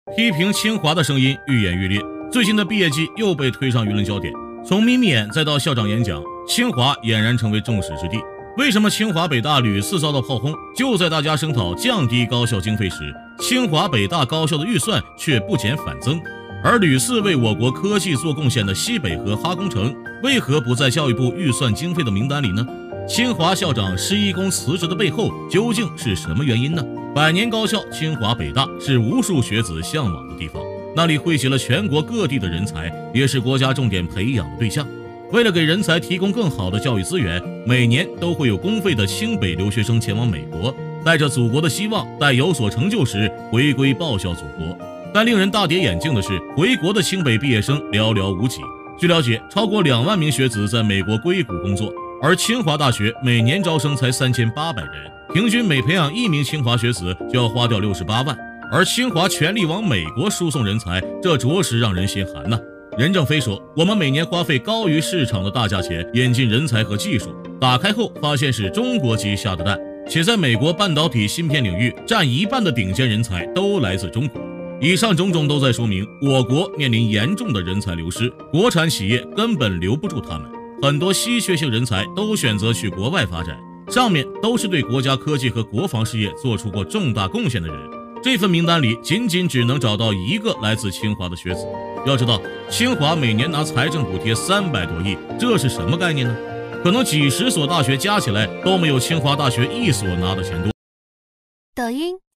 批评清华的声音愈演愈烈，最近的毕业季又被推上舆论焦点。从眯眯眼再到校长演讲，清华俨然成为众矢之的。为什么清华北大屡次遭到炮轰？就在大家声讨降低高校经费时，清华北大高校的预算却不减反增。而屡次为我国科技做贡献的西北和哈工程，为何不在教育部预算经费的名单里呢？清华校长施一公辞职的背后究竟是什么原因呢？百年高校清华北大是无数学子向往的地方，那里汇集了全国各地的人才，也是国家重点培养的对象。为了给人才提供更好的教育资源，每年都会有公费的清北留学生前往美国，带着祖国的希望，待有所成就时回归报效祖国。但令人大跌眼镜的是，回国的清北毕业生寥寥无几。据了解，超过2万名学子在美国硅谷工作，而清华大学每年招生才3800人，平均每培养1名清华学子就要花掉68万。而清华全力往美国输送人才，这着实让人心寒呐。任正非说，我们每年花费高于市场的大价钱引进人才和技术，打开后发现是中国籍下的蛋，且在美国半导体芯片领域占1半的顶尖人才都来自中国。以上种种都在说明，我国面临严重的人才流失，国产企业根本留不住他们，很多稀缺性人才都选择去国外发展，上面都是对国家科技和国防事业做出过重大贡献的人。这份名单里仅只能找到1个来自清华的学子。要知道，清华每年拿财政补贴300多亿，这是什么概念呢？可能几10所大学加起来都没有清华大学1所拿的钱多。 抖音、